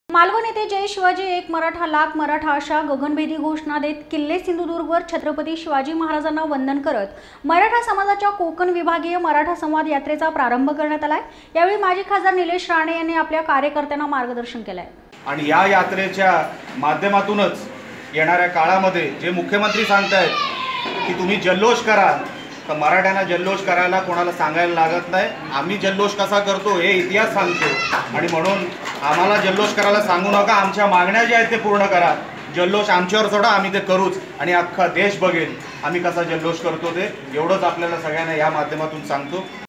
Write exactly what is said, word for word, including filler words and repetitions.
मालवण येथे जय शिवाजी एक मराठा लाख मराठा अशा गगनभेदी घोषणा देत किल्ले सिंधुदुर्गवर छत्रपती शिवाजी महाराजांना वंदन करत मराठा समाजाच्या कोकण विभागीय मराठा संवाद यात्रेचा प्रारंभ करण्यात आलाय। यावेळी माजी खासदार निलेश राणे यांनी आपल्या कार्यकर्त्यांना मार्गदर्शन केलंय आणि या यात्रेच्या माध्यमातूनच येणाऱ्या काळामध्ये जे मुख्यमंत्री सांगतायत की तुम्ही जल्लोष करा, तर मराठ्यांना जल्लोष करायला कोणाला सांगायला लागत नाही। आम्ही जल्लोष कसा करतो हे इतिहास सांगतो आणि म्हणून आम्हाला जल्लोष करायला सांगू नका। आमच्या मागण्या ज्या आहेत ते पूर्ण करा। जल्लोष आमच्यावर सोडा, आम्ही ते करूच आणि अख्खा देश बघेल आम्ही कसा जल्लोष करतो ते। एवढंच आपल्याला सगळ्यांना या माध्यमातून सांगतो।